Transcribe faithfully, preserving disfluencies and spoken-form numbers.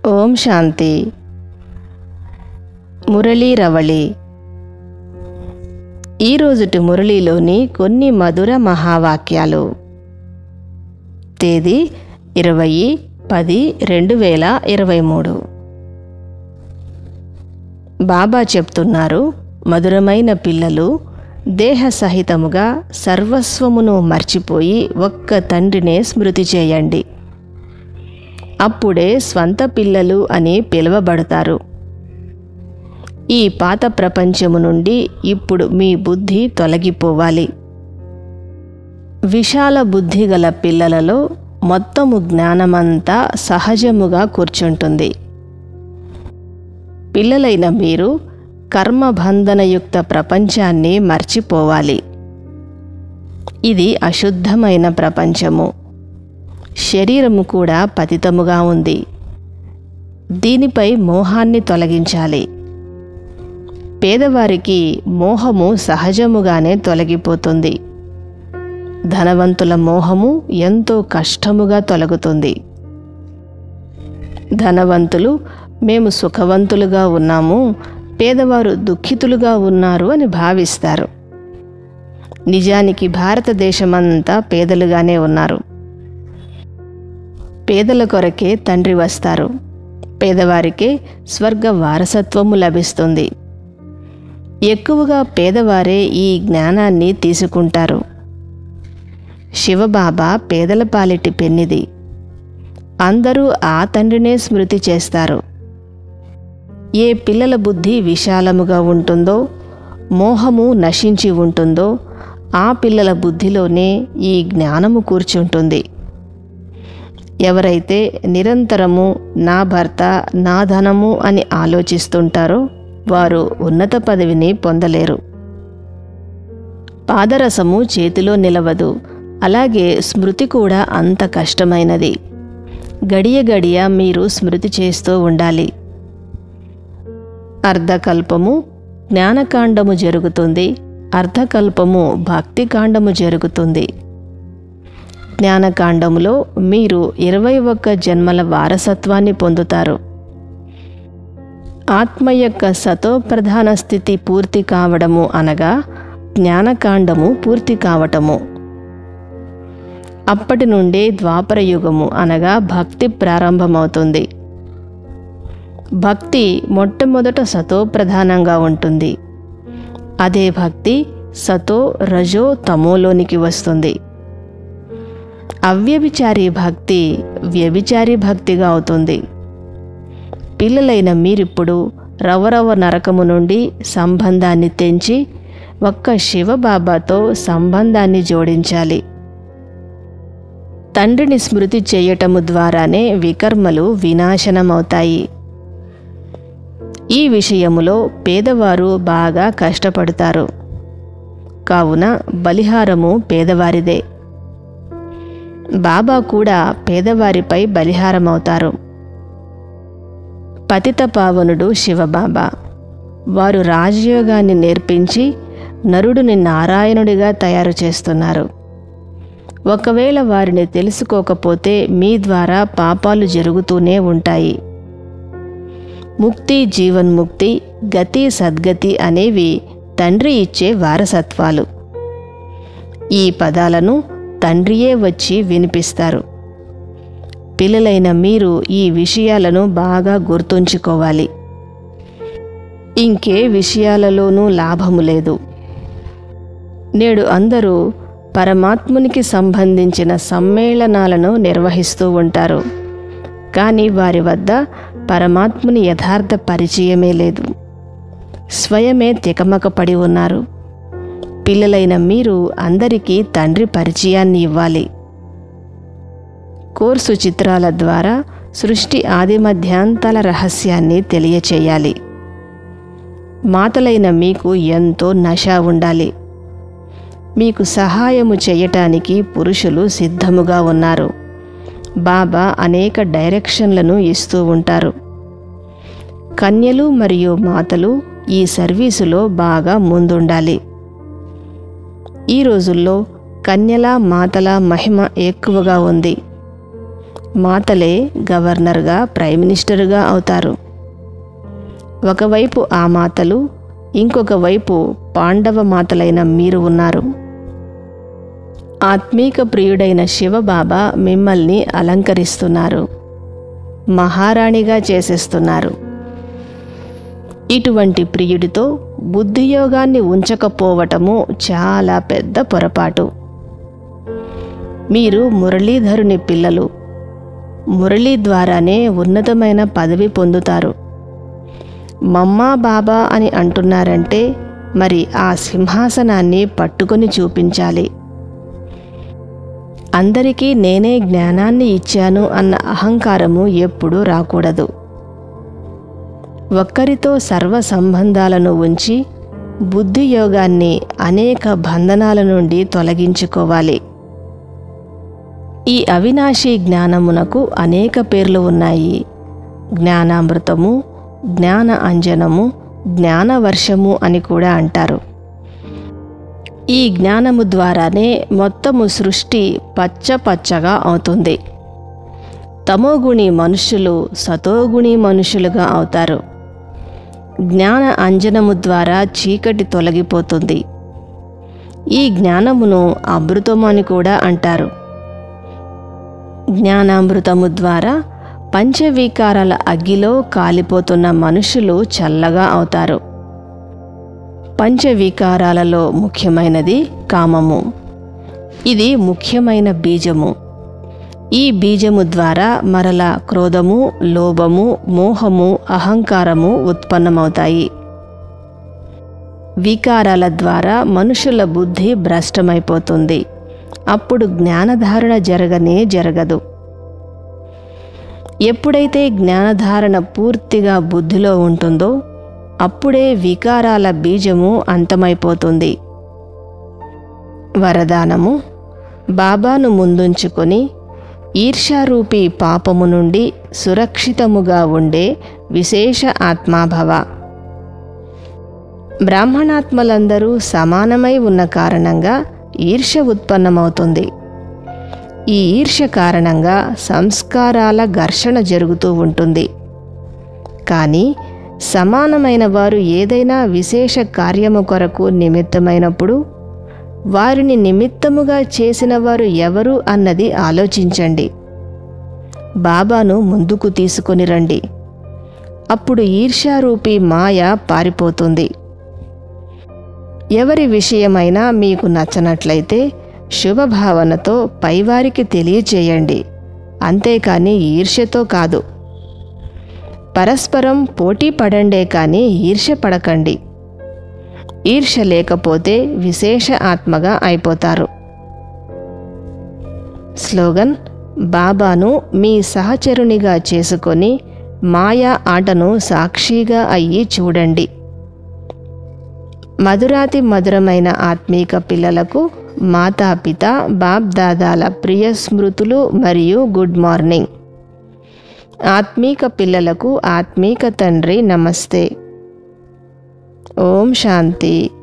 ఓం శాంతి. మురళీ రవళి. ఈరోజుటి మురళీలోని కొన్ని మధుర మహావాక్యాలు. తేదీ ఇరవై పది రెండు వేల ఇరవై మూడు. బాబా చెప్తున్నారు, మధురమైన పిల్లలు, దేహ సహితముగా సర్వస్వమును మర్చిపోయి ఒక్క తండ్రినే స్మృతి చేయండి. అప్పుడే స్వంత పిల్లలు అని పిలువబడతారు. ఈ పాత ప్రపంచము నుండి ఇప్పుడు మీ బుద్ధి తొలగిపోవాలి. విశాల బుద్ధి గల పిల్లలలో మొత్తము జ్ఞానమంతా సహజముగా కూర్చుంటుంది. పిల్లలైన మీరు కర్మబంధనయుక్త ప్రపంచాన్ని మర్చిపోవాలి. ఇది అశుద్ధమైన ప్రపంచము. శరీరము కూడా పతితముగా ఉంది. దీనిపై మోహాన్ని తొలగించాలి. పేదవారికి మోహము సహజముగానే తొలగిపోతుంది. ధనవంతుల మోహము ఎంతో కష్టముగా తొలగుతుంది. ధనవంతులు మేము సుఖవంతులుగా ఉన్నాము, పేదవారు దుఃఖితులుగా ఉన్నారు అని భావిస్తారు. నిజానికి భారతదేశమంతా పేదలుగానే ఉన్నారు. పేదల కొరకే తండ్రి వస్తారు. పేదవారికే స్వర్గ వారసత్వము లభిస్తుంది. ఎక్కువగా పేదవారే ఈ జ్ఞానాన్ని తీసుకుంటారు. శివబాబా పేదల పాలిటి పెన్నిది. అందరూ ఆ తండ్రినే స్మృతి చేస్తారు. ఏ పిల్లల బుద్ధి విశాలముగా ఉంటుందో, మోహము నశించి ఉంటుందో, ఆ పిల్లల బుద్ధిలోనే ఈ జ్ఞానము కూర్చుంటుంది. ఎవరైతే నిరంతరము నా భర్త, నా ధనము అని ఆలోచిస్తుంటారో వారు ఉన్నత పదవిని పొందలేరు. పాదరసము చేతిలో నిలవదు. అలాగే స్మృతి కూడా అంత కష్టమైనది. గడియ గడియ మీరు స్మృతి చేస్తూ ఉండాలి. అర్ధకల్పము జ్ఞానకాండము జరుగుతుంది. అర్ధకల్పము భక్తికాండము జరుగుతుంది. జ్ఞానకాండములో మీరు ఇరవై ఒక్క జన్మల వారసత్వాన్ని పొందుతారు. ఆత్మ యొక్క సతోప్రధాన స్థితి పూర్తి కావడము అనగా జ్ఞానకాండము పూర్తి కావటము. అప్పటి నుండే ద్వాపర యుగము అనగా భక్తి ప్రారంభమవుతుంది. భక్తి మొట్టమొదట సతోప్రధానంగా ఉంటుంది. అదే భక్తి సతో రజో తమోలోనికి వస్తుంది. అవ్యభిచారి భక్తి వ్యభిచారి భక్తిగా అవుతుంది. పిల్లలైన మీరిప్పుడు రవరవ నరకము నుండి సంబంధాన్ని తెంచి ఒక్క శివబాబాతో సంబంధాన్ని జోడించాలి. తండ్రిని స్మృతి చేయటము ద్వారానే వికర్మలు వినాశనమవుతాయి. ఈ విషయములో పేదవారు బాగా కష్టపడతారు. కావున బలిహారము పేదవారిదే. బాబా కూడా పేదవారిపై బలిహారమవుతారు. పతిత పావనుడు శివబాబా. వారు రాజయోగాన్ని నేర్పించి నరుడిని నారాయణుడిగా తయారు చేస్తున్నారు. ఒకవేళ వారిని తెలుసుకోకపోతే మీ ద్వారా పాపాలు జరుగుతూనే ఉంటాయి. ముక్తి, జీవన్ముక్తి, గతి, సద్గతి అనేవి తండ్రి ఇచ్చే వారసత్వాలు. ఈ పదాలను తండ్రియే వచ్చి వినిపిస్తారు. పిల్లలైన మీరు ఈ విషయాలను బాగా గుర్తుంచుకోవాలి. ఇంకే విషయాలలోనూ లాభము లేదు. నేడు అందరూ పరమాత్మునికి సంబంధించిన సమ్మేళనాలను నిర్వహిస్తూ ఉంటారు. కానీ వారి వద్ద పరమాత్ముని యథార్థ పరిచయమే లేదు. స్వయమే తికమకపడి ఉన్నారు. పిల్లలైన మీరు అందరికీ తండ్రి పరిచయాన్ని ఇవ్వాలి. కోర్సు చిత్రాల ద్వారా సృష్టి ఆది మధ్యాంతాల రహస్యాన్ని తెలియచేయాలి. మాతలైన మీకు ఎంతో నశ ఉండాలి. మీకు సహాయము చేయటానికి పురుషులు సిద్ధముగా ఉన్నారు. బాబా అనేక డైరెక్షన్లను ఇస్తూ ఉంటారు. కన్యలు మరియు మాతలు ఈ సర్వీసులో బాగా ముందుండాలి. ఈ రోజుల్లో కన్యల మాతల మహిమ ఎక్కువగా ఉంది. మాతలే గవర్నర్గా, ప్రైమ్ మినిస్టర్గా అవుతారు. ఒకవైపు ఆ మాతలు, ఇంకొక వైపు పాండవ మాతలైన మీరు ఉన్నారు. ఆత్మీక ప్రియుడైన శివబాబా మిమ్మల్ని అలంకరిస్తున్నారు, మహారాణిగా చేసేస్తున్నారు. ఇటువంటి ప్రియుడితో బుద్ధియోగాన్ని ఉంచకపోవటము చాలా పెద్ద పొరపాటు. మీరు మురళీధరుని పిల్లలు. మురళీ ద్వారానే ఉన్నతమైన పదవి పొందుతారు. మమ్మా బాబా అని అంటున్నారంటే మరి ఆ సింహాసనాన్ని పట్టుకొని చూపించాలి. అందరికీ నేనే జ్ఞానాన్ని ఇచ్చాను అన్న అహంకారము ఎప్పుడూ రాకూడదు. ఒక్కరితో సర్వ సంబంధాలను ఉంచి బుద్ధియోగాన్ని అనేక బంధనాల నుండి తొలగించుకోవాలి. ఈ అవినాశీ జ్ఞానమునకు అనేక పేర్లు ఉన్నాయి. జ్ఞానామృతము, జ్ఞాన అంజనము, జ్ఞానవర్షము అని కూడా అంటారు. ఈ జ్ఞానము ద్వారానే మొత్తము సృష్టి పచ్చ పచ్చగా అవుతుంది. తమోగుణి మనుషులు సతోగుణి మనుషులుగా అవుతారు. జ్ఞాన అంజనము ద్వారా చీకటి తొలగిపోతుంది. ఈ జ్ఞానమును అమృతము అని కూడా అంటారు. జ్ఞానామృతము ద్వారా పంచవికారాల అగ్గిలో కాలిపోతున్న మనుషులు చల్లగా అవుతారు. పంచవికారాలలో ముఖ్యమైనది కామము. ఇది ముఖ్యమైన బీజము. ఈ బీజము ద్వారా మరల క్రోధము, లోభము, మోహము, అహంకారము ఉత్పన్నమవుతాయి. వికారాల ద్వారా మనుషుల బుద్ధి భ్రష్టమైపోతుంది. అప్పుడు జ్ఞానధారణ జరగనే జరగదు. ఎప్పుడైతే జ్ఞానధారణ పూర్తిగా బుద్ధిలో ఉంటుందో అప్పుడే వికారాల బీజము అంతమైపోతుంది. వరదానము: బాబాను ముందుంచుకొని ఈర్ష్యారూపీ పాపము నుండి సురక్షితముగా ఉండే విశేష ఆత్మాభవ. బ్రాహ్మణాత్మలందరూ సమానమై ఉన్న కారణంగా ఈర్ష్య ఉత్పన్నమవుతుంది. ఈ ఈర్ష్య కారణంగా సంస్కారాల ఘర్షణ జరుగుతూ ఉంటుంది. కానీ సమానమైన వారు ఏదైనా విశేష కార్యము కొరకు నిమిత్తమైనప్పుడు వారిని నిమిత్తముగా చేసిన వారు ఎవరు అన్నది ఆలోచించండి. బాబాను ముందుకు తీసుకొని రండి. అప్పుడు ఈర్ష్యారూపీ మాయ పారిపోతుంది. ఎవరి విషయమైనా మీకు నచ్చనట్లయితే శుభభావనతో పైవారికి తెలియచేయండి, అంతేకాని ఈర్ష్యతో కాదు. పరస్పరం పోటీ పడండే కానీ ఈర్ష్య పడకండి. ఈర్ష్య లేకపోతే విశేష ఆత్మగా అయిపోతారు. స్లోగన్: బాబాను మీ సహచరునిగా చేసుకొని మాయా ఆటను సాక్షిగా అయ్యి చూడండి. మధురాతి మధురమైన ఆత్మీక పిల్లలకు మాతాపిత బాప్ దాదాల ప్రియ స్మృతులు మరియు గుడ్ మార్నింగ్. ఆత్మీక పిల్లలకు ఆత్మీక తండ్రి నమస్తే. ఓం శాంతి.